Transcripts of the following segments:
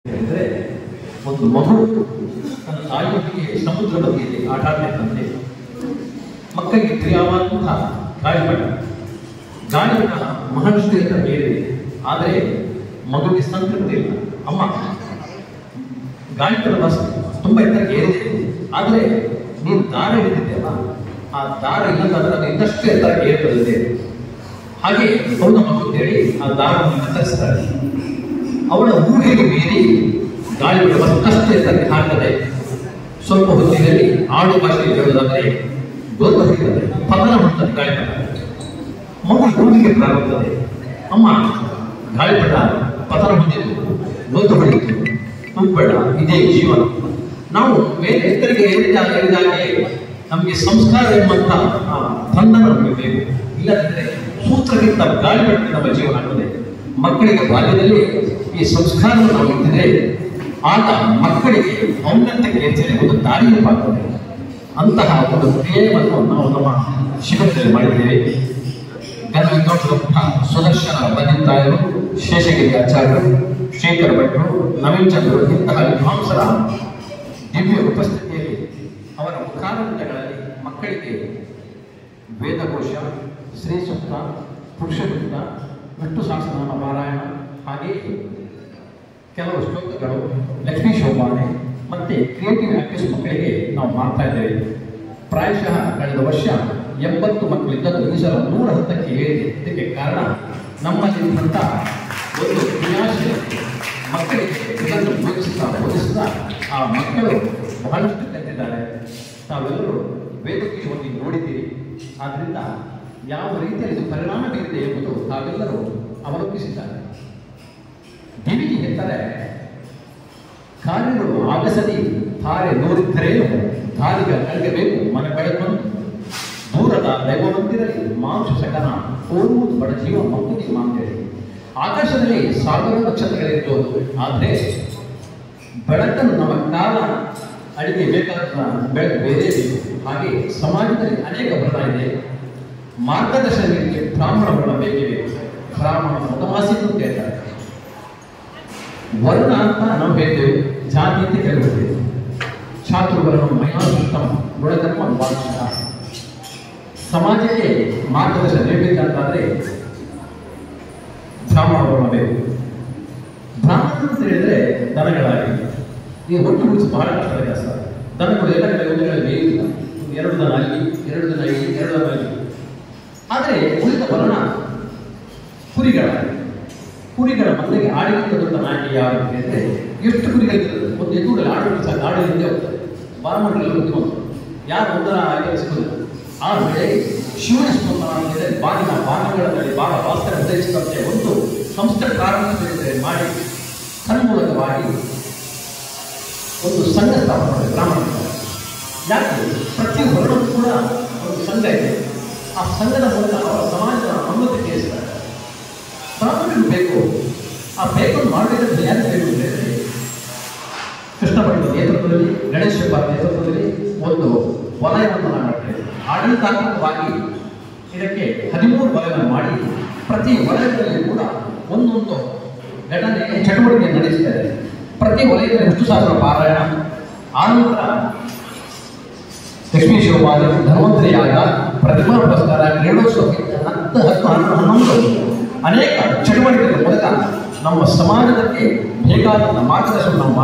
ಹೇಳಿದ್ರೆ ಒಂದು ಮಗು ತನ್ನ ತಾಯಿಯೊಂದಿಗೆ ಸಮುದ್ರ ಬದಿಯಲ್ಲಿ ಆಟ ಆಡಬೇಕಂತೆ. ಮಕ್ಕಳಿಗೆ ಪ್ರಿಯವಾದಂತಹ ಗಾಳಿಪಟ ಮಹರ್ಷಿಯಿಂದ ಬೇರೆ, ಆದರೆ ಮಗುವಿಗೆ ಸಂತೃಪ್ತಿ ಇಲ್ಲ. ಅಮ್ಮ ಗಾಳಿಪಟ ಬಸ್ ತುಂಬ ಎತ್ತರಕ್ಕೆ ಏರಿದೆ, ಆದರೆ ನೀನು ದಾರ ಹಿಡಿದಿದ್ದೆಯಲ್ಲ, ಆ ದಾರ ಇಲ್ಲದಾದ್ರೆ ಅದು ಇನ್ನಷ್ಟು ಎತ್ತರಕ್ಕೆ ಏರ್ತದೆ. ಹಾಗೆ ಅವನ ಮಗು ಹೇಳಿ ಆ ದಾರವನ್ನು ಕತ್ತರಿಸ್ತಾಳೆ. ಅವಳ ಊಹೆಗೆ ಮೀರಿ ಗಾಳಿಪಟ ಮತ್ತಷ್ಟು ಎತ್ತರಕ್ಕೆ ಹಾಕ್ತದೆ. ಸ್ವಲ್ಪ ಹೊತ್ತಿನಲ್ಲಿ ಆಡು ಭಾಷೆಯಲ್ಲಿ ಹೇಳುವುದಾದರೆ ಗೋತ ಹೊಡಿತದೆ, ಪತನ ಮಾಡುತ್ತದೆ ಗಾಳಿಪಟ. ಮಗು ಊಹಿಗೆ ಪ್ರಾರಂಭವಾಗುತ್ತದೆ, ಅಮ್ಮ ಗಾಳಿಪಟ ಪತನ ಹೊಂದಿದ್ದು, ಗೋತ ಹೊಡೆಯಿತು, ತುಪ್ಪಳ, ಇದೇ ಜೀವನ. ನಾವು ಮೇಲೆ ಎತ್ತರಿಗೆ ಹೇಳಿದಾಗೆ ನಮಗೆ ಸಂಸ್ಕಾರ ಎಂಬಂತ ಬಂಧನ ನಮಗೆ ಬೇಕು. ಇಲ್ಲದಿದ್ದರೆ ಸೂತ್ರಕ್ಕಿಂತ ಗಾಳಿಪಟ ನಮ್ಮ ಜೀವನ ಆಗ್ತದೆ. ಮಕ್ಕಳಿಗೆ ಬಾಲ್ಯದಲ್ಲಿ ಈ ಸಂಸ್ಕಾರವನ್ನು ನಾವು ಇದ್ದರೆ ಆಗ ಮಕ್ಕಳಿಗೆ ಔನ್ನತ್ಯಕ್ಕೆ ಹೆಚ್ಚಿನ ಒಂದು ದಾರಿಯಪ್ಪಾಗ್ತದೆ. ಅಂತಹ ಒಂದು ಕ್ರಿಯೆಯನ್ನು ನಾವು ನಮ್ಮ ಶಿಬಿರದಲ್ಲಿ ಮಾಡಿದ್ದೇವೆ. ಸುದರ್ಶನ ಬಂದಿದ್ದಾಯರು, ಶೇಷಗಿರಿ ಆಚಾರ್ಯರು, ಶೇಖರ್ ಭಟ್ರು, ನವೀನ್ ಚಂದ್ರು ಇಂತಹ ವಿದ್ವಾಂಸರ ದಿವ್ಯ ಉಪಸ್ಥಿತಿಯಲ್ಲಿ ಅವರ ಮುಖಾರಂತಗಳಲ್ಲಿ ಮಕ್ಕಳಿಗೆ ವೇದಕೋಶ, ಶ್ರೀ ಸೂಕ್ತ, ಪುರುಷ ಸೂಕ್ತ, ವಿಷ್ಣು ಸಹಸ್ರನಾಮ ಪಾರಾಯಣ, ಹಾಗೆಯೇ ಕೆಲವು ಶ್ಲೋಕಗಳು, ಲಕ್ಷ್ಮೀ ಶೋಭಾನೆ ಮತ್ತು ಕ್ರಿಯೇಟಿವ್ ಆಕ್ಟಿವ್ಸ್ ಮಕ್ಕಳಿಗೆ ನಾವು ಮಾಡ್ತಾ ಇದ್ದೇವೆ. ಪ್ರಾಯಶಃ ಕಳೆದ ವರ್ಷ 80 ಮಕ್ಕಳಿದ್ದದ್ದು ಈ ಸಲ 110ಕ್ಕೆ ಏರಿದೆ. ಇದಕ್ಕೆ ಕಾರಣ ನಮ್ಮಲ್ಲಿರುವಂಥ ಒಂದು ಕ್ರಿಯಾಶೀಲತೆ. ಮಕ್ಕಳಿಗೆ ಇದನ್ನು ಬೋಧಿಸ್ತಾ ಆ ಮಕ್ಕಳು ಬಹಳಷ್ಟು ಕಲಿತಿದ್ದಾರೆ. ತಾವೆಲ್ಲರೂ ವೇದಕ್ಕೆ ಒಂದು ನೋಡಿದ್ದೀರಿ. ಆದ್ದರಿಂದ ಯಾವ ರೀತಿಯಲ್ಲಿ ಇದು ಪರಿಣಾಮ ಬೀರಿದೆ ಎಂಬುದು ತಾವೆಲ್ಲರೂ ಅವಲೋಕಿಸಿದ್ದಾರೆ. ದೇವಿಗೆ ಹೇಳ್ತಾರೆ, ಕಾರ್ಯಗಳು ಆಗಸದಿ ತಾರೆ ನೋಡಿದ್ದರೇನು, ದಾರಿಗ ಕಳಗಬೇಕು ಮನ ಬೆಳಕೊಂಡು, ದೂರದ ದೈವವಂತಿರಲಿ ಮಾಂಸ ಸಕನ ಓಡುವುದು ಬಡ ಜೀವ ಮಕ್ಕಳಿಗೆ ಮಾಂತೇಳಿ. ಆಕಾಶದಲ್ಲಿ ಸಾವಿರ ನಕ್ಷತ್ರಗಳಿರ್ಬೋದು, ಆದರೆ ಬೆಳಕನ್ನು ನಮ್ಮ ಕಾಲ ಅಡಿಗೆ ಬೇಕಾದ ಬೆಳಕು ಬೇರೆ ಬೇಕು. ಹಾಗೆ ಸಮಾಜದಲ್ಲಿ ಅನೇಕ ವರ್ಣ ಇದೆ. ಮಾರ್ಗದರ್ಶನಕ್ಕೆ ಬ್ರಾಹ್ಮಣ ವರ್ಣ ಬೇಕೇ ಬೇಕು. ಬ್ರಾಹ್ಮಣ ಮತವಾಸಿ ಅಂತ ಹೇಳ್ತಾರೆ. ವರ್ಣ ಅಂತ ನಾವು ಹೇಳ್ತೇವೆ, ಜಾತಿ ಅಂತ ಕೇಳ್ಬಿಡ್ತೇವೆ. ಛಾತೃವರ್ಣ ಮಯಾಸುತ್ತಮ ಗುಣಧರ್ಮ ವಾಂಛಿತ. ಸಮಾಜಕ್ಕೆ ಮಾರ್ಗದರ್ಶನ ನೀಡಬೇಕಂತಾದ್ರೆ ಬ್ರಾಹ್ಮಣ ವರ್ಣ ಬೇಕು. ಬ್ರಾಹ್ಮಣ ಅಂತ ಹೇಳಿದ್ರೆ ದನಗಳಾಗಿ ಈ ಒಟ್ಟುಗೂಡಿಸಿ ಬಹಳ ಕಷ್ಟದ ಕೆಲಸ. ದನಗಳು ಎಲ್ಲ ಕಡೆ ಒಂದು ಕಡೆ ಬೇಯಿಲ್ಲ, 2 ದನ ಅಲ್ಲಿ, 2 ದನ ಇಲ್ಲಿ, 2 ದನ ಅಲ್ಲಿ. ಆದರೆ ಉಳಿದ ವರ್ಣ ಕುರಿಗಳ ಮನೆಗೆ ಆಡಳಿತ ದೊಡ್ಡ ನಾಯಕ ಯಾರು ಅಂತ ಹೇಳಿದ್ರೆ ಎಷ್ಟು ಕುರಿಗಳಿರ್ತದೆ. ಒಂದು ಎತ್ತುಗಳಲ್ಲಿ ಆಡಳಿತ ಸಾಕು, ಆಡಳಿತ ಹಿಂದೆ ಹೋಗ್ತದೆ. ಬಾರಮಂಡಲಲ್ಲಿ ಬುದ್ಧಿವಂತ ಯಾರು ಒಂದರ ಆಚರಿಸಿಕೊಳ್ಳುವುದು. ಆದರೆ ಶಿವನ ಸ್ಪಂದನ ಅಂದರೆ ಬಾಣಗಳಲ್ಲಿ ಬಾಣ ವಾಸ್ತ್ರ ಉದ್ದೇಶಿಸಿದಂತೆ ಒಂದು ಸಂಸ್ಥೆ ಪ್ರಾರಂಭಿಸಿದರೆ ಮಾಡಿ ತನ್ಮೂಲಕವಾಗಿ ಒಂದು ಸಂಘ ಸ್ಥಾಪನೆ ಮಾಡಿ ಬ್ರಾಹ್ಮಣ. ಯಾಕೆ ಪ್ರತಿ ವರ್ಣಕ್ಕೂ ಕೂಡ ಒಂದು ಸಂಘ ಇದೆ. ಆ ಸಂಘದ ಮೂಲಕ ಅವರ ಸಮಾಜದ ಅನುಮತಿ ಕೇಳಿಸ್ತಾರೆ. ಬ್ರಾಹ್ಮಣರು ಬೇಕು. ಆ ಬೇಕನ್ನು ಮಾಡಬೇಕಂದ್ರೆ ಯಾರು ಬೇಕು ಅಂದರೆ ಕೃಷ್ಣ ಭಟ್ಟ ನೇತೃತ್ವದಲ್ಲಿ, ಗಣೇಶ ನೇತೃತ್ವದಲ್ಲಿ ಒಂದು ವಲಯವನ್ನು ಮಾಡುತ್ತೇವೆ. ಆಡಳಿತಾತ್ಮಕವಾಗಿ ಇದಕ್ಕೆ 13 ವಲಯವನ್ನು ಮಾಡಿ ಪ್ರತಿ ವಲಯದಲ್ಲಿ ಕೂಡ ಒಂದೊಂದು ಘಟನೆ ಚಟುವಟಿಕೆ ನಡೆಸಿದ್ದಾರೆ. ಪ್ರತಿ ವಲಯದಲ್ಲಿ ವಿಷ್ಣು ಸಹಸ್ರ ಪಾರಾಯಣ, ಆನಂತರ ಲಕ್ಷ್ಮೀ ಶೋಭಾನೆ, ಧನ್ವಂತರಿ ಯಾಗ, ಪ್ರತಿಮಾ ಪುರಸ್ಕಾರ, ಕ್ರೀಡೋತ್ಸವ, 10, 11 ಅನೇಕ ಚಟುವಟಿಕೆಗಳ ಮೂಲಕ ನಮ್ಮ ಸಮಾಜಕ್ಕೆ ಬೇಕಾದ ಮಾರ್ಗದರ್ಶನ ನಾವು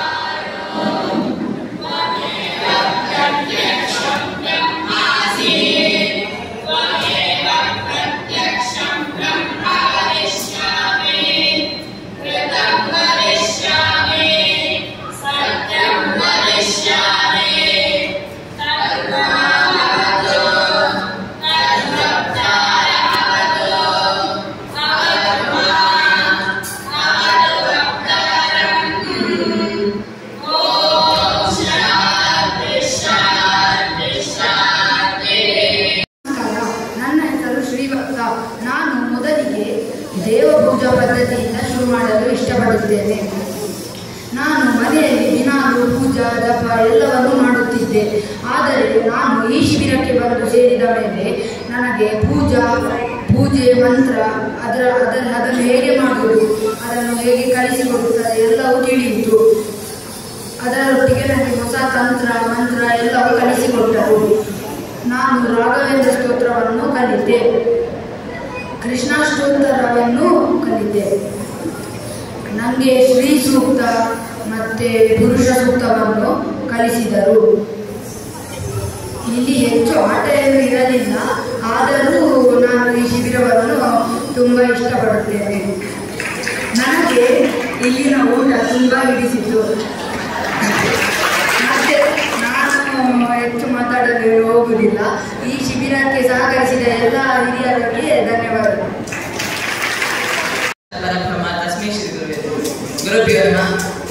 ನಾನು ಮೊದಲಿಗೆ ದೇವಪೂಜಾ ಪದ್ಧತಿಯಿಂದ ಶುರು ಮಾಡಲು ಇಷ್ಟಪಡುತ್ತೇನೆ. ನಾನು ಮನೆಯಲ್ಲಿ ದಿನಾಲು ಪೂಜಾ ಜಪ ಎಲ್ಲವನ್ನೂ ಮಾಡುತ್ತಿದ್ದೆ. ಆದರೆ ನಾನು ಈ ಶಿಬಿರಕ್ಕೆ ಬಂದು ಸೇರಿದ ಮೇಲೆ ನನಗೆ ಪೂಜೆ ಮಂತ್ರ ಅದನ್ನು ಹೇಗೆ ಮಾಡುವುದು, ಅದನ್ನು ಹೇಗೆ ಕಲಿಸಿಕೊಡುತ್ತಾರೆ ಎಲ್ಲವೂ ತಿಳಿಯಿತು. ಅದರೊಟ್ಟಿಗೆ ನನಗೆ ಹೊಸ ತಂತ್ರ ಮಂತ್ರ ಎಲ್ಲವೂ ಕಲಿಸಿಕೊಟ್ಟರು. ನಾನು ರಾಘವೇಂದ್ರ ಸ್ತೋತ್ರವನ್ನು ಕಲಿತೆ, ಕೃಷ್ಣಾಷ್ಟೋತ್ತರವನ್ನು ಕಲಿತೆ. ನನಗೆ ಶ್ರೀ ಸೂಕ್ತ ಮತ್ತು ಪುರುಷ ಸೂಕ್ತವನ್ನು ಕಲಿಸಿದರು. ಇಲ್ಲಿ ಹೆಚ್ಚು ಆಟ ಏನು ಇರಲಿಲ್ಲ, ಆದರೂ ನಾನು ಈ ಶಿಬಿರವನ್ನು ತುಂಬ ಇಷ್ಟಪಡುತ್ತೇನೆ. ನನಗೆ ಇಲ್ಲಿನ ಊಟ ತುಂಬ ಹಿಡಿಸಿತು. ಮತ್ತೆ ನಾನು ಹೆಚ್ಚು ಮಾತಾಡಲು ಹೋಗುವುದಿಲ್ಲ. ಈ ಶಿಬಿರಕ್ಕೆ ಸಹಕರಿಸಿದ ಎಲ್ಲ ಹಿರಿಯರಿಗೆ ಧನ್ಯವಾದಗಳು. ಗುರುಭ್ಯೋರ್ನ.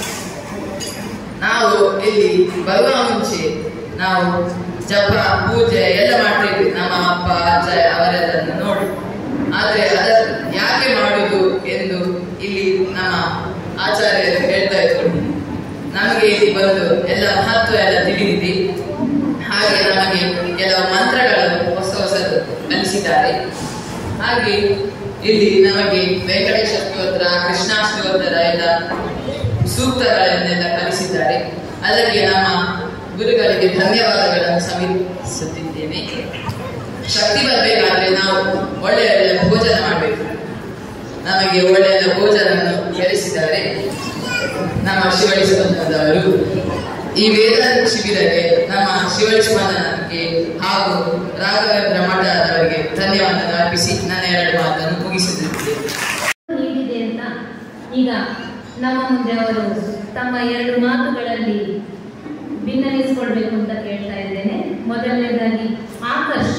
ನಾವು ಇಲ್ಲಿ ಬರುವ ಮುಂಚೆ ನಾವು ಜಪ ಪೂಜೆ ಎಲ್ಲ ಮಾಡ್ತಿದ್ವಿ, ನಮ್ಮ ಅಪ್ಪ ಅಜ್ಜ ಅವರೆಲ್ಲರನ್ನು ನೋಡಿ. ಆದರೆ ಅದನ್ನು ಯಾಕೆ ಮಾಡುವುದು ಎಂದು ಇಲ್ಲಿ ನಮ್ಮ ಆಚಾರ್ಯರು ಹೇಳ್ತಾ ಇದ್ರು. ನಮಗೆ ಇಲ್ಲಿ ಬಂದು ಎಲ್ಲ ಮಹತ್ವ ಎಲ್ಲ ತಿಳಿದಿದೆ. ಹಾಗೆ ನಮಗೆ ಕೆಲವು ಮಂತ್ರಗಳನ್ನು ಹೊಸದು ಕಲಿಸಿದ್ದಾರೆ. ಹಾಗೆ ಇಲ್ಲಿ ನಮಗೆ ವೆಂಕಟೇಶ ಸ್ತೋತ್ರ, ಕೃಷ್ಣಾಷ್ಟೋತ್ತರ ಎಲ್ಲ ಸೂಕ್ತಗಳನ್ನೆಲ್ಲ ಕಲಿಸಿದ್ದಾರೆ. ಅದಕ್ಕೆ ನಮ್ಮ ಗುರುಗಳಿಗೆ ಧನ್ಯವಾದಗಳನ್ನು ಸಲ್ಲಿಸುತ್ತಿದ್ದೇನೆ. ಶಕ್ತಿ ಬರಬೇಕಾದ್ರೆ ನಾವು ಒಳ್ಳೆಯ ಭೋಜನ ಮಾಡಬೇಕು. ನಮಗೆ ಒಳ್ಳೆಯ ಭೋಜನವನ್ನು ಕಲಿಸಿದ್ದಾರೆ ನಮ್ಮ ಶಿವಳ್ಳಿ ಸ್ಪಂದನದವರು. ಈ ವೇದಾಂತ ಶಿಬಿರಕ್ಕೆ ನಮ್ಮ ಶಿವಳ್ಳಿ ಸ್ಪಂದನಕ್ಕೆ ಹಾಗೂ ರಾಘವೇಂದ್ರ ಮಠದವರಿಗೆ ಧನ್ಯವಾದ ಅರ್ಪಿಸಿ ನನ್ನ 2 ಮಾತನ್ನು ಮುಗಿಸುತ್ತಿದ್ದೇನೆ. ನೀಡಿದೆ ಅಂತ ಈಗ ನಮ್ಮ ಮುಂದೆ ಅವರು ತಮ್ಮ 2 ಮಾತುಗಳಲ್ಲಿ ಭಿನ್ನವಿಸಿಕೊಳ್ಬೇಕು ಅಂತ ಕೇಳ್ತಾ ಇದ್ದೇನೆ. ಮೊದಲನೇದಾಗಿ ಆಕರ್ಷ.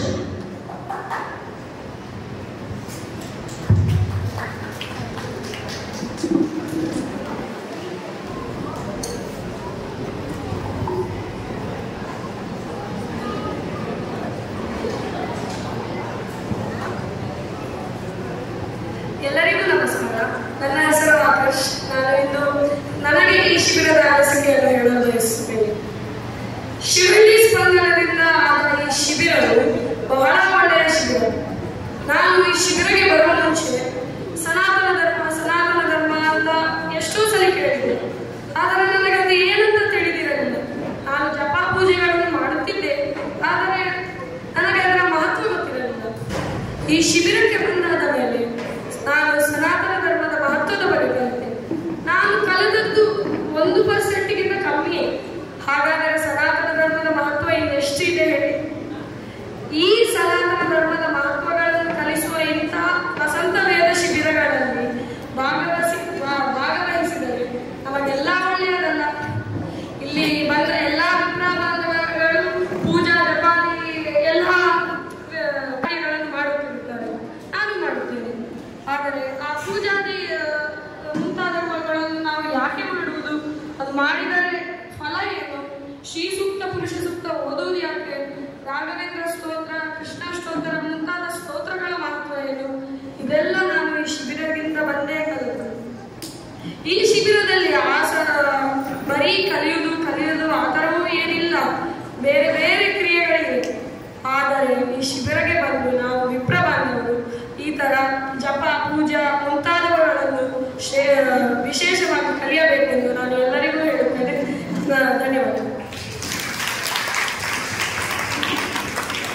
ಎಲ್ಲರಿಗೂ ನಮಸ್ಕಾರ. ನನ್ನ ಹೆಸರು ಆಕರ್ಷ್. ನಾನು ಇಂದು ನನಗೆ ಈ ಶಿಬಿರದ ಅನಿಸಿಕೆಯನ್ನು ಹೇಳಲು ಬಯಸುತ್ತೇನೆ. ಶಿವಳ್ಳಿ ಸ್ಪಂದನದಿಂದ ಆದ ಈ ಶಿಬಿರವು ಬಹಳ ಒಳ್ಳೆಯ ಶಿಬಿರ. ನಾನು ಈ ಶಿಬಿರಕ್ಕೆ ಬರುವ ಮುಂಚೆ ಸನಾತನ ಧರ್ಮ ಅಂತ ಎಷ್ಟೋ ಸಲ ಕೇಳಿದ್ದೆ. ಆದರೆ ನನಗೆ ಅದು ಏನಂತ ತಿಳಿದಿರಲಿಲ್ಲ. ನಾನು ಜಪ ಪೂಜೆಗಳನ್ನು ಮಾಡುತ್ತಿದ್ದೆ, ಆದರೆ ನನಗೆ ಅದರ ಮಹತ್ವ ಗೊತ್ತಿರಲಿಲ್ಲ. ಈ ಶಿಬಿರಕ್ಕೆ ಬಂದಾದ ಮೇಲೆ ನಾನು ಸನಾತನ ಧರ್ಮದ ಮಹತ್ವದ ಬಗ್ಗೆ ಕಲಿತೆ. ನಾನು ಕಲಿತದ್ದು 1% ಕಮ್ಮಿಯೇ. ಹಾಗಾದರೆ ಸನಾತನ ಧರ್ಮದ ಮಹತ್ವ ಇನ್ನೆಷ್ಟಿದೆ ಹೇಳಿ. ಈ ಸನಾತನ ಧರ್ಮದ ಮಹತ್ವಗಳನ್ನು ಕಲಿಸುವ ಇಂಥ ವಸಂತ ವೇದ ಶಿಬಿರಗಳಲ್ಲಿ ಭಾಗವಹಿಸಿದರೆ ನಮಗೆಲ್ಲ ಒಳ್ಳೆಯದಲ್ಲ. ಇಲ್ಲಿ ಬಂದ ಎಲ್ಲ ಅಭಿಪ್ರಾಯಗಳು ಪೂಜಾ ಜಪಾಲಿ ಎಲ್ಲ ಕಾರ್ಯಗಳನ್ನು ಮಾಡುತ್ತಿರುತ್ತಾರೆ. ನಾನು ಮಾಡುತ್ತೇನೆ. ಆದರೆ ಆ ಪೂಜಾದಿ ಮುಂತಾದವುಗಳನ್ನು ನಾವು ಯಾಕೆ ಮಾಡುವುದು? ಅದು ಮಾಡಿದರೆ ಫಲ ಏನು? ಶ್ರೀ ಸೂಕ್ತ ಪುರುಷ ಸೂಕ್ತ ಓದುವುದು ಯಾಕೆ? ರಾಘವೇಂದ್ರ ಸ್ತೋತ್ರ, ಕೃಷ್ಣಾಷ್ಟೋತ್ತರ ಮುಂತಾದ ಸ್ತೋತ್ರಗಳ ಮಹತ್ವ ಏನು? ಇದೆಲ್ಲ ನಾನು ಈ ಶಿಬಿರದಿಂದ ಬಂದೇ ಕಲಿತೆ. ಈ ಶಿಬಿರದಲ್ಲಿ ಬರೀ ಕಲಿಯುವುದು ಆ ಥರವೂ ಏನಿಲ್ಲ, ಬೇರೆ ಬೇರೆ ಕ್ರಿಯೆಗಳಿವೆ. ಆದರೆ ಈ ಶಿಬಿರಕ್ಕೆ ಬಂದು ನಾವು ವಿಪ್ರ ಬಾಂಧವರು ಈ ಥರ ಜಪ ಪೂಜಾ ಮುಂತಾದವುಗಳನ್ನು ವಿಶೇಷವಾಗಿ ಕಲಿಯಬೇಕೆಂದು ನಾನು ಎಲ್ಲರಿಗೂ ಹೇಳುತ್ತೇನೆ. ಧನ್ಯವಾದ.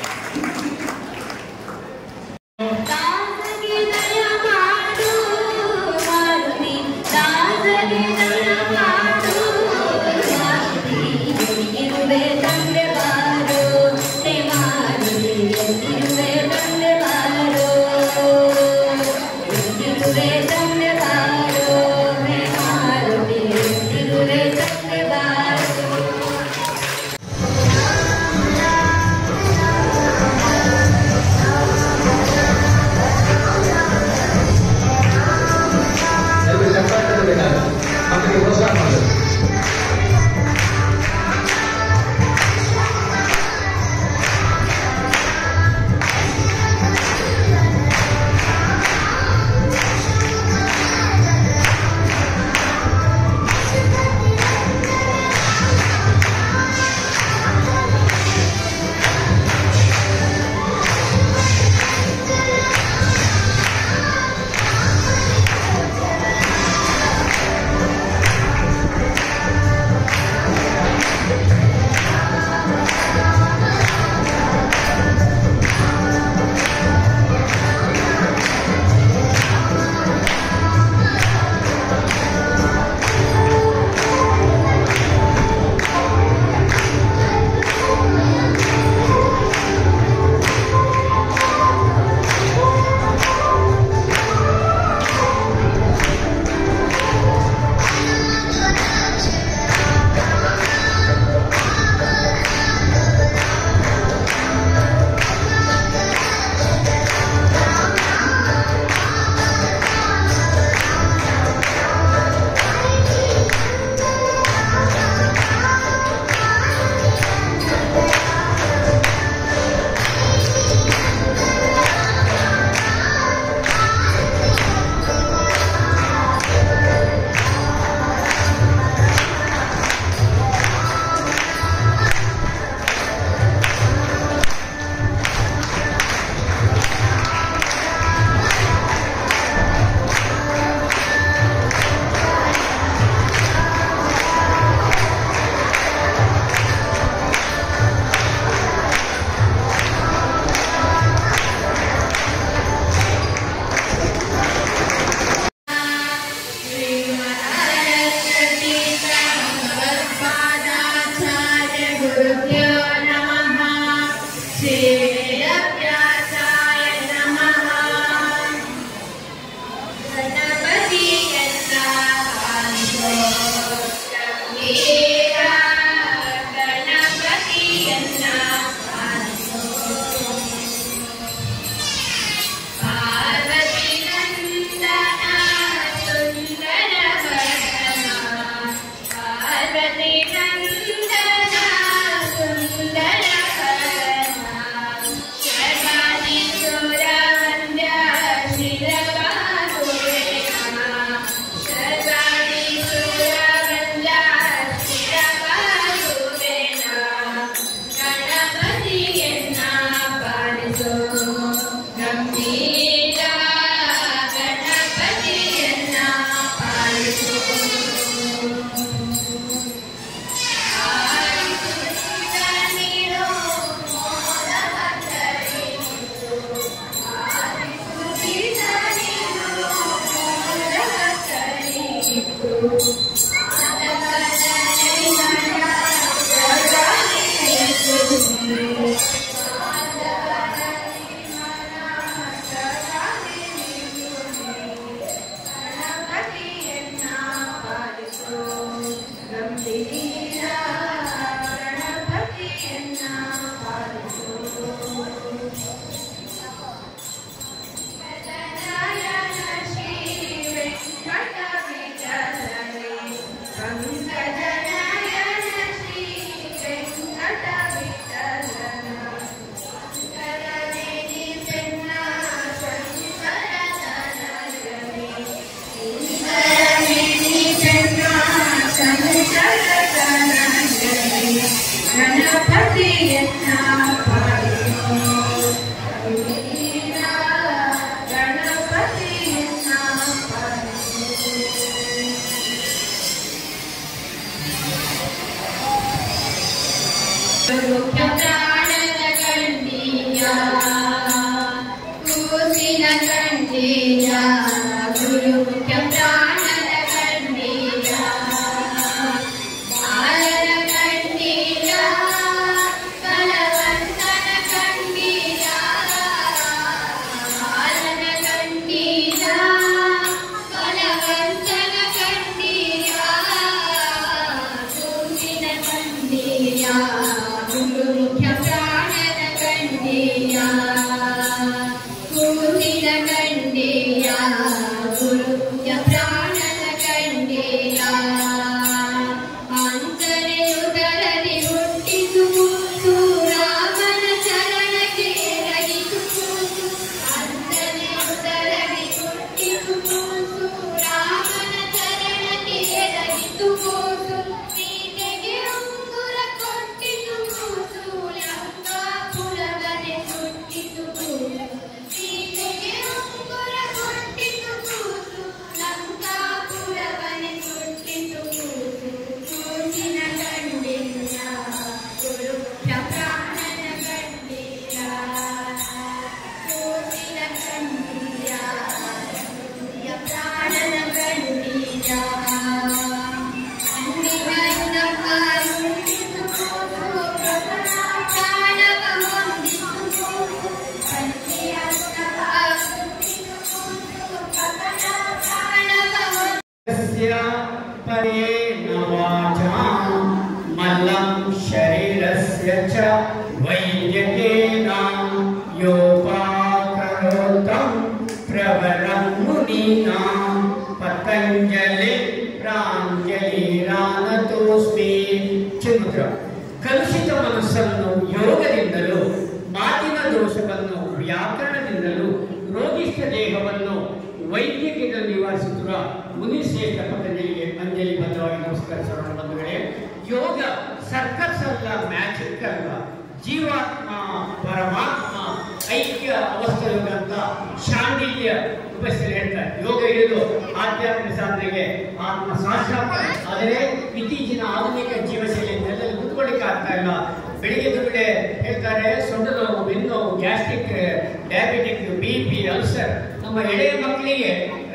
ಕಲುಷಿತ ಮನಸ್ಸನ್ನು ಯೋಗದಿಂದಲೂ, ಮಾತಿನ ದೋಷವನ್ನು ವ್ಯಾಕರಣದಿಂದಲೂ, ರೋಗಿಷ್ಠ ದೇಹವನ್ನು ವೈದ್ಯಕೀಯದಲ್ಲಿ ನಿವಾರಿಸುತ್ತಿರುವ ಮುನಿಶ್ರೇಷ್ಠ ಪತಂಜಲಿಗೆ ಅಂಜಲಿಬದ್ಧವಾಗಿ ನಮಸ್ಕರಿಸೋಣ ಬಂಧುಗಳೇ. ಯೋಗ ಸರ್ಕಸ್ ಅಲ್ಲ, ಮ್ಯಾಜಿಕ್ ಅಲ್ಲ, ಜೀವಾತ್ಮ ಪರಮಾತ್ಮ ಐಕ್ಯ ಅವಸ್ಥೆಯುಳ್ಳಂತ ಶಾಂಡಿಲ್ಯ ಉಪಸ್ಥಿತಿ ಹೇಳ್ತಾರೆ. ಯೋಗ ಇರುವುದು ಆಧ್ಯಾತ್ಮಿಕ ಸಾಧನೆಗೆ ಆತ್ಮ ಸಾಕ್ಷಾತ್ಕಾರ. ಆದರೆ ಇತ್ತೀಚಿನ ಆಧುನಿಕ ಜೀವಶೈಲಿಯಲ್ಲಿ ಕುತ್ಕೊಳ್ಳಿಕ್ಕೆ ಆಗ್ತಾ ಇಲ್ಲ. ಬೆಳಿಗ್ಗೆ ದುಡ್ಡೆ ಹೇಳ್ತಾರೆ ಸೊಂಟ ನೋವು, ಬೆನ್ನೋವು, ಗ್ಯಾಸ್ಟ್ರಿಕ್, ಡಯಾಬಿಟಿಕ್, BP, ಅಲ್ಸರ್. ನಮ್ಮ ಎಳೆಯ ಮಕ್ಕಳಿಗೆ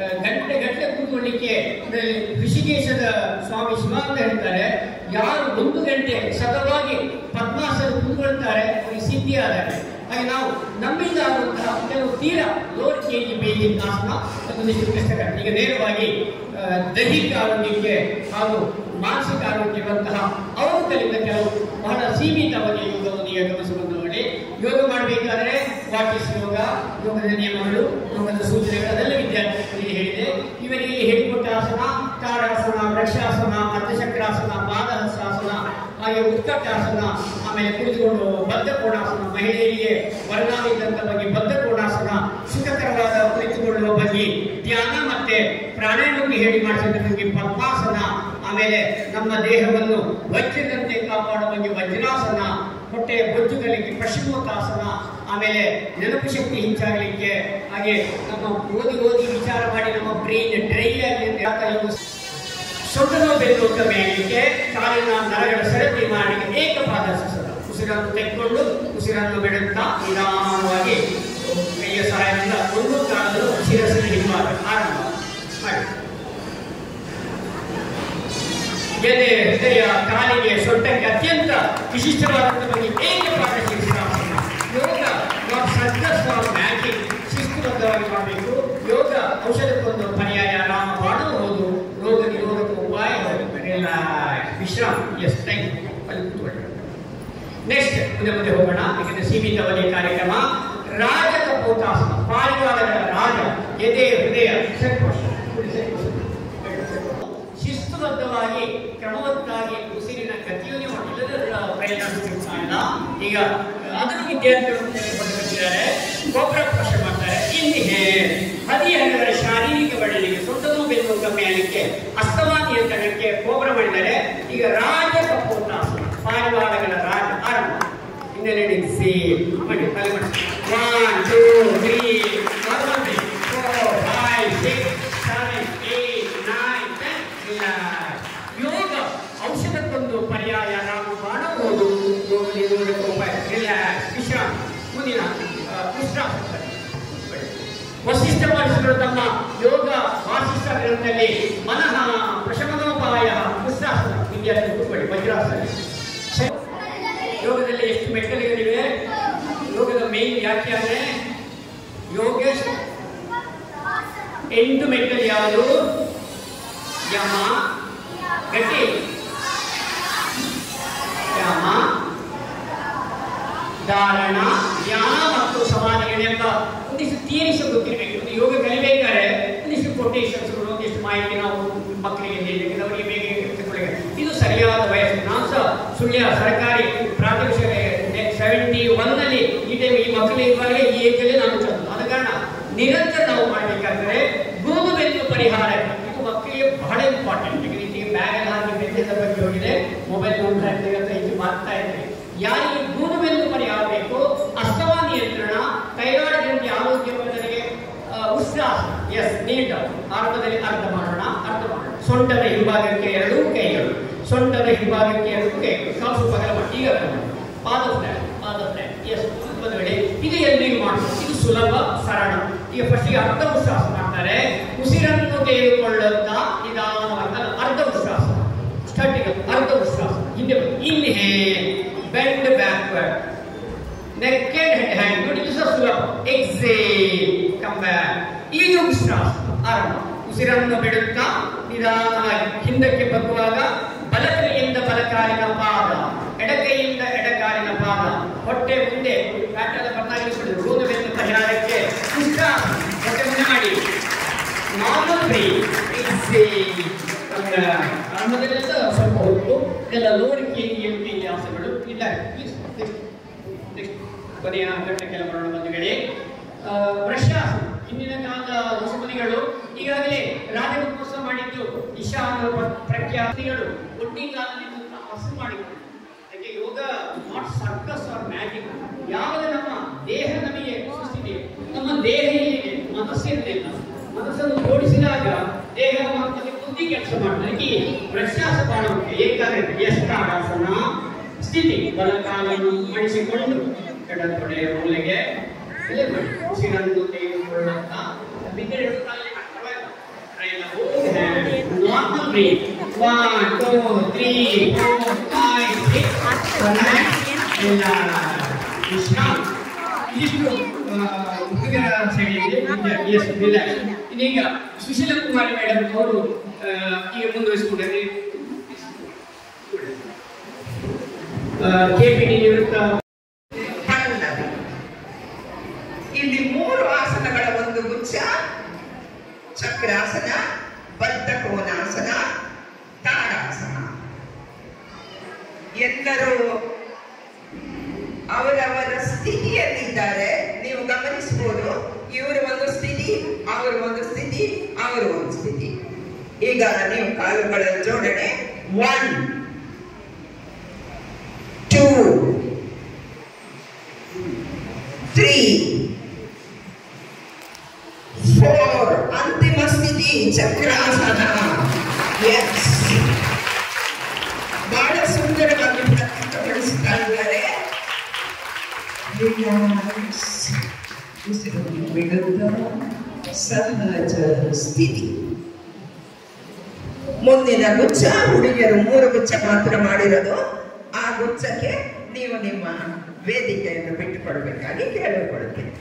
ಗಂಟೆ ಕೂತ್ಕೊಳ್ಳಿಕ್ಕೆ ಋಷಿಕೇಶದ ಸ್ವಾಮಿ ಶಿವಾನಂದ ಹೇಳ್ತಾರೆ, ಯಾರು 1 ಗಂಟೆ ಸತತವಾಗಿ ಪದ್ಮಾಸನ ಕೂತ್ಕೊಳ್ತಾರೆ ಅವರಿಗೆ ಸಿದ್ಧಿ ಆದಾಗ. ಹಾಗೆ ನಾವು ನಮ್ಮಿಂದ ಆಗುವಂತಹ ಕೆಲವು ತೀರಾ ಲೋಡ್ ಕೆಜಿ ಬೇಯಿನ ಆಸನ ಒಂದಿಷ್ಟು ಕಷ್ಟಕರ. ಈಗ ನೇರವಾಗಿ ದೈಹಿಕ ಆರೋಗ್ಯಕ್ಕೆ ಹಾಗೂ ಮಾನಸಿಕ ಆರೋಗ್ಯಕ್ಕೆ ಮಾಡಿದಂತಹ ಅವರು ಕಲಿತ ಕೆಲವು ಬಹಳ ಸೀಮಿತವಾಗಿ ಯೋಗವನ್ನು ಈಗ ಗಮನಿಸಿಕೊಂಡು ನೋಡಿ. ಯೋಗ ಮಾಡಬೇಕಾದ್ರೆ ವಾಟ್ ಇಸ್ ಯೋಗ, ಯೋಗದ ನಿಯಮಗಳು, ಯೋಗದ ಸೂಚನೆಗಳು ಅದೆಲ್ಲ ವಿದ್ಯಾರ್ಥಿಗಳಿಗೆ ಹೇಳಿದೆ. ಇವರಿಗೆ ಹೇಳಿಕೊಟ್ಟ ಆಸನ ತಾಡಾಸನ, ವೃಕ್ಷಾಸನ, ಅರ್ಧಚಕ್ರಾಸನ, ಪಾದಹಸ್ತಾಸನ, ಹಾಗೆ ಉತ್ಕಟಾಸನ, ಆಮೇಲೆ ಕುಳಿತುಕೊಂಡು ಬದ್ಧ ಕೋಣಾಸನ, ಮಹಿಳೆಯರಿಗೆ ವರ್ಗಾವಿದ್ದಂತ ಬಗ್ಗೆ ಬದ್ಧ ಕೋಣಾಸನ, ಸುಖಕರವಾದ ಕುಳಿತುಕೊಳ್ಳುವ ಬಗ್ಗೆ ಧ್ಯಾನ ಮತ್ತೆ ಪ್ರಾಣಾಯಾಮಕ್ಕೆ ಹೇಳಿ ಮಾಡಿಸಿದ ಬಗ್ಗೆ ಪದ್ಮಾಸನ, ಆಮೇಲೆ ನಮ್ಮ ದೇಹವನ್ನು ವಜ್ರದಂತೆ ಕಾಪಾಡುವ ಬಗ್ಗೆ ವಜ್ರಾಸನ, ಹೊಟ್ಟೆಯ ಬೊಜ್ಜುಗಳಿಗೆ ಪಶ್ಚಿಮೋತ್ತಾಸನ, ಆಮೇಲೆ ನೆನಪು ಶಕ್ತಿ ಹೆಚ್ಚಾಗಲಿಕ್ಕೆ, ಹಾಗೆ ನಮ್ಮ ಓದಿ ವಿಚಾರ ಮಾಡಿ ನಮ್ಮ ಬ್ರೈನ್ ಡ್ರೈ ಆಗಲಿಕ್ಕೆ, ಸೊಂಟದ ಬೆನ್ನು ಕಮ್ಮಿ ಆಗಲಿಕ್ಕೆ, ಕಾಲಿನ ನರಗಳ ಸರತಿ ಮಾಡಲಿಕ್ಕೆ ಏಕಪಾದಾಸನ. ಉಸಿರನ್ನು ತೆಗೆದುಕೊಂಡು ಉಸಿರನ್ನು ಬಿಡುತ್ತಾ ನಿಧಾನವಾಗಿ ಕೈಯ ಸಹಾಯದಿಂದ ಒಂದು ಕಾಲದಲ್ಲೂ ಶಿರಸ್ಸಿನ ಹಿಂಭಾಗ ಆರಂಭ ಮಾಡಿ. ಎದೆ, ಹೃದಯ, ಕಾಲಿಗೆ, ಸೊಂಟಕ್ಕೆ ಅತ್ಯಂತ ವಿಶಿಷ್ಟವಾದಂಥ ಬಗ್ಗೆ ಏಕಪಾದ ಶೀರ್ಷಾಸನ. ಯೋಗ ಮ್ಯಾಜಿಕ್ ಶಿಸ್ತುಬದ್ಧವಾಗಿ ಮಾಡಬೇಕು. ಯೋಗ ಔಷಧಕ್ಕೊಂದು ಪರ್ಯಾಯ, ನಾವು ಮಾಡುವುದು ರೋಗ ನಿರೋಧಕ ಉಪಾಯ. ವಿಶ್ರಾಮ. Yes, thank you. ಅಲ್ಲಿ ಕೂತ್ಕೊಳ್ಳಿ. ನೆಕ್ಸ್ಟ್ ಮುಂದೆ ಹೋಗೋಣ. ಯಾಕಂದ್ರೆ ಸೀಮಿತವಾಗಿ ಕಾರ್ಯಕ್ರಮ. ರಾಜ ಕಪೋತಾಸನ, ಪಾರಿವಾಳಗಳ ರಾಜ. ಎದೆ, ಹೃದಯ, ಶಿಸ್ತುಬದ್ಧವಾಗಿ ಕ್ರಮವತ್ತಾಗಿ ಉಸಿರಿನ ಗತಿಯನ್ನು ಪ್ರಯತ್ನಿಸ್ತಾ. ಈಗ ಅದನ್ನು ವಿದ್ಯಾರ್ಥಿಗಳು ಪಡೆದಿದ್ದಾರೆ. ಗೊಬ್ಬರ ಸ್ಪರ್ಶ ಮಾಡ್ತಾರೆ. ಇನ್ಹೇಲ್, ಹದಿಹರೆಯರ ಶಾರೀರಿಕ ಬೆಳವಣಿಗೆ, ಸೊಂಟದ ಬೆನ್ನು ಕಮ್ಮಿ ಆಗಲಿಕ್ಕೆ, ಅಸ್ತಮಾ ನಿಯಂತ್ರಣಕ್ಕೆ ಗೊಬ್ಬರ ಮಾಡಿದ್ದಾರೆ. ಈಗ ರಾಜ ಕಪೋತಾಸನ, ಪಾರಿವಾಳಗಳ ರಾಜ ಆರಂಭ. ಹಿನ್ನೆಲೆ ಸಿ ಮಾಡಿ ತಲೆ ಮಾಡಿ. 1 2 3 4 5 6 7 8 9 10. ಯೋಗ ಔಷಧಕ್ಕೊಂದು ಪರ್ಯಾಯ, ನಾವು ಮಾಡುವುದು ರೋಗ ನಿರೋಧಕ ಉಪಾಯ. ರಿಲ್ಯಾಕ್ಸ್, ವಿಶ್ರಾಮ. ಮುಂದಿನ ಉಷ್ಟ್ರಾಸನ. ವಸಿಷ್ಠ ಮಹರ್ಷಿಗಳು ತಮ್ಮ ಯೋಗ ವಾಸಿಷ್ಠ ಗ್ರಂಥದಲ್ಲಿ ಮನಃ ಪ್ರಶಮನೋಪಾಯ ಉಷ್ಟ್ರಾಸನ. ವಿದ್ಯಾರ್ಥಿ ಕೂತ್ಕೊಳ್ಳಿ. ವಜ್ರಾಸನ. ಯೋಗದಲ್ಲಿ ಎಷ್ಟು ಮೆಟ್ಟಲುಗಳಿವೆ? ಯೋಗದ ಮೇನ್ ವ್ಯಾಖ್ಯಾನ ಯೋಗ 8 ಮೆಟ್ಟಲು ಯಾವುದು? ಯಮ, ಗತಿ, ಯಮ, ಧಾರಣ, ಧ್ಯಾನ ಮತ್ತು ಸಮಾಧಿಗಳೆಂಬ ಒಂದಿಷ್ಟು ಥಿಯರೀಸ್ ಗೊತ್ತಿರಬೇಕು. ಯೋಗ ಕಲಿಬೇಕಾದ್ರೆ ಒಂದಿಷ್ಟು ಕೊಟೇಶನ್ಸ್ಗಳು, ಒಂದಿಷ್ಟು ಮಾಹಿತಿ ನಾವು ಮಕ್ಕಳಿಗೆ ನೀಡಬೇಕು, ಅವರಿಗೆ ಬೇಗ ತಿಳ್ಕೊಳ್ಳಬೇಕು. ಇದು ಸರಿಯಾದ ವಯಸ್ಸು. ನಾವು ಸಹ ಸುಳ್ಯ ಸರ್ಕಾರಿ ಪ್ರಾಥಮಿಕ ಶಾಲೆ 71ನಲ್ಲಿ ಈ ಟೈಮ್ ಈ ಮಕ್ಕಳು ಇರುವಾಗಲೇ ಈ ಏಜಲ್ಲಿ ನಾನು ಚಂದ. ಆದ ಕಾರಣ ನಿರಂತರ ನಾವು ಮಾಡಬೇಕಾದ್ರೆ ಗೂದು ಬೆನ್ನು ಪರಿಹಾರ ಇದು ಮಕ್ಕಳಿಗೆ ಬಹಳ ಇಂಪಾರ್ಟೆಂಟ್. ಬ್ಯಾಗ್ ಎಲ್ಲ ಹಾಕಿ ಬೆನ್ನಿನ ಬಗ್ಗೆ ಹೋಗಿದೆ, ಮೊಬೈಲ್ ನೋಡ್ತಾ ಇರ್ತೇವೆ, ಇದು ಮಾಡ್ತಾ ಇರ್ತೇವೆ. ಯಾರಿಗೆ ಗೂದು ಬೆನ್ನು ಪರಿಹಾರ ಬೇಕು, ಅಸ್ತಮಾ ನಿಯಂತ್ರಣ, ಥೈರಾಯ್ಡ್ ಗ್ರಂಥಿ ಆರೋಗ್ಯವರ್ಧನೆಗೆ ಉಷ್ಟ್ರಾಸನ. ಎಸ್, ನೀಟ್ ಆರಂಭದಲ್ಲಿ ಅರ್ಧ ಮಾಡೋಣ. ಸೊಂಟದ ಹಿಂಭಾಗಕ್ಕೆ 2 ಕೈಗಳು, ಸೊಂಟದ ಹಿಂಭಾಗಕ್ಕೆ 2 ಕೈಗಳು, ಕಾಸು ಪಗಲ ಮಾಡಿ. ಈಗ ಪಾದ ಫ್ಲಾಟ್. ಎಸ್, ಬಂದ್ಬೇಡಿ. ಇದು ಎಲ್ಲಿಗೆ ಮಾಡಬೇಕು? ಇದು ಸುಲಭ, ಸರಳ. ಈಗ ಫಸ್ಟಿಗೆ ಅರ್ಧ ಉಷ್ಟ್ರಾಸನ ಮಾಡ್ತಾರೆ. ಉಸಿರನ್ನು ತೆಗೆದುಕೊಳ್ಳುತ್ತಾ ನಿಧಾನವಾಗಿ ಅರ್ಧ ಉಷ್ಟ್ರಾಸನ. ಸ್ಟಾರ್ಟಿಂಗ್ ಅರ್ಧ ಉಷ್ಟ್ರಾಸನ. ಹಿಂದೆ inhale, bend backward, naked head hand. ನೋಡಿ, ಇದು ಸುಲಭ. Exhale, come back. ಈಗ ಉಷ್ಟ್ರಾಸನ ಆರಂಭ. ಉಸಿರನ್ನು ಬಿಡುತ್ತಾ ನಿಧಾನವಾಗಿ ಹಿಂದಕ್ಕೆ ಬಗ್ಗುವಾಗ ಬಲಕೈಯಿಂದ ಬಲಕಾಲಿನ ಪಾದ, ಎಡಕೈಯಿಂದ ಎಡಕಾಲಿನ ಪಾದ, ಹೊಟ್ಟೆ ಮುಂದೆ ಪ್ಯಾಟದ ಬದಲಾಗಿಸಿಕೊಂಡು ಗೂದು ಬೆನ್ನು ಪರಿಹಾರಕ್ಕೆ ಉಷ್ಟ್ರಾಸನ. ಹೊಟ್ಟೆ ಮುಂದೆ ಮಾಡಿ. Normal breathe. ಎಕ್ಸೇಲ್. ಆರಂಭದಲ್ಲೆಲ್ಲ ಸ್ವಲ್ಪ ಹೊತ್ತು ಎಲ್ಲ ಲೋಡ್ ಕೇಂದ್ರೀಯ ವ್ಯಾಸಗಳು ಇದ್ದಾರೆ. ಕೊನೆಯ ಘಟ್ಟಕ್ಕೆಲ್ಲ ಬರೋಣ ಬಂಧುಗಳೇ. ವೃಕ್ಷಾಸನ. ಹಿಂದಿನ ಕಾಲದ ಋಷಿಮುನಿಗಳು ಈಗಾಗಲೇ ರಾಜಗೋತ್ಸವ ಮಾಡಿದ್ದು. ಈಶಾನ ಪ್ರಖ್ಯಾತಿಗಳು ಒಟ್ಟಿಗಾಲಲ್ಲಿ ಹಸು ಮಾಡಿಕೊಂಡು. ಹಾಗೆ yoga not circus or magic. ಯಾವಾಗ ನಮ್ಮ ದೇಹ ನಮಗೆ ಸೃಷ್ಟಿದೆ, ನಮ್ಮ ದೇಹ ಇಲ್ಲಿದೆ, ಮನಸ್ಸಿರಲಿಲ್ಲ. ಮನಸ್ಸನ್ನು ಜೋಡಿಸಿದಾಗ ದೇಹ ಮತ್ತೆ ಬುದ್ಧಿ ಕೆಲಸ ಮಾಡ್ತಾರೆ. ವೃಕ್ಷಾಸನ ಮಾಡುವಂತೆ ಏಕಾಗ್ರತೆ. ಎಷ್ಟಾಸನ ಸ್ಥಿತಿ. ಬಲಕಾಲನ್ನು ಮಡಿಸಿಕೊಂಡು ಎಡತೊಡೆಯ ಮೂಲೆಗೆ ಉಸಿರನ್ನು ತೆಗೆದುಕೊಳ್ಳುತ್ತಾ ಬಿದ್ದರೆ 2 ಕಾಲಲ್ಲಿ ಮಾಡ್ತಾರೆ. Normal breath. 1 2 3 4 5 6 ವಿಶ್ರಾಮ. ಇದಿಷ್ಟು ಹುಡುಗರ ಶೈಲಿಯಲ್ಲಿ. ಇದೀಗ ಸುಶೀಲ ಕುಮಾರಿ ಮೇಡಮ್ ಅವರು ಈಗ ಮುಂದುವರಿಸಿಕೊಂಡರೆ KPD ನಿವೃತ್ತ. ಪಲ್ಲವಿ. ಇಲ್ಲಿ 3 ಆಸನಗಳ ಒಂದು ಗುಚ್ಛ: ಚಕ್ರಾಸನ, ಬದ್ಧಕೋನಾಸನ, ತಾಡಾಸನ. ಎಲ್ಲರೂ ಅವರವರ ಸ್ಥಿತಿಯಲ್ಲಿದ್ದಾರೆ. ನೀವು ಗಮನಿಸಬಹುದು, ಇವರು ಒಂದು ಸ್ಥಿತಿ, ಅವರು ಒಂದು ಸ್ಥಿತಿ, ಅವರು ಒಂದು ಸ್ಥಿತಿ. ಈಗ ನೀವು ಕಾಲುಗಳ ಜೋಡಣೆ 1 2 3 4 ಅಂತಿಮ ಸ್ಥಿತಿ ಚಕ್ರಾಸನ. ಎಸ್, ಬಹಳ ಸುಂದರವಾಗಿ ಪ್ರಸ್ತುತಪಡಿಸ್ತಾ ಇದ್ದಾರೆ. ಉಸಿರನ್ನು ಬಿಡುತ್ತಾ ಸಹಜ ಸ್ಥಿತಿ. ಮುಂದಿನ ಗುಚ್ಛ, ಹುಡುಗಿಯರು 3 ಗುಚ್ಛ ಮಾತ್ರ ಮಾಡಿರೋದು. ಆ ಗುಚ್ಛಕ್ಕೆ ನೀವು ನಿಮ್ಮ ವೇದಿಕೆಯನ್ನು ಬಿಟ್ಟುಕೊಡಬೇಕಾಗಿ ಕೇಳಿಕೊಳ್ಳುತ್ತೇನೆ.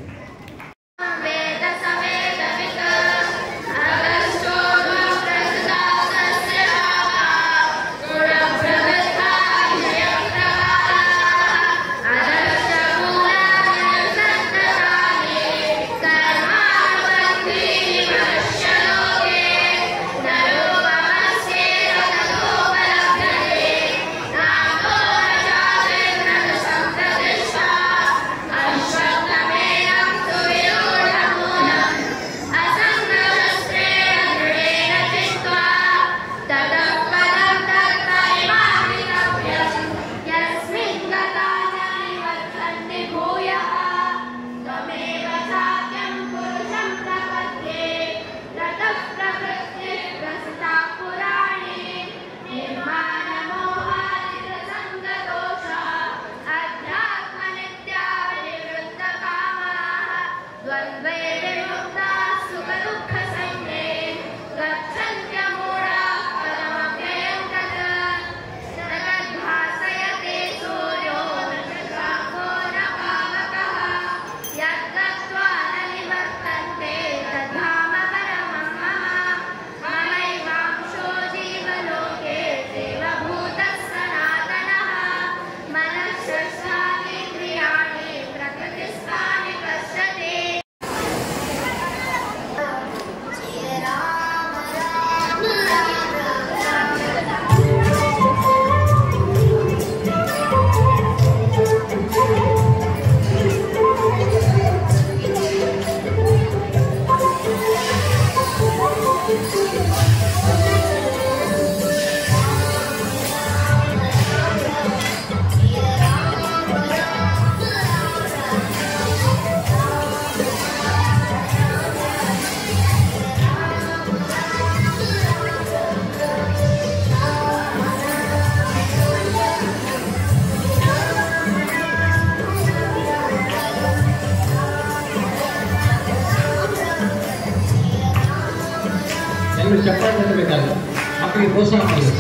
ಚಪ್ಪಾಳೆ ತಟ್ಟಬೇಕಾದ್ರೆ ಮಕ್ಕಳಿಗೆ ಪ್ರೋತ್ಸಾಹ ಮಾಡಬೇಕು.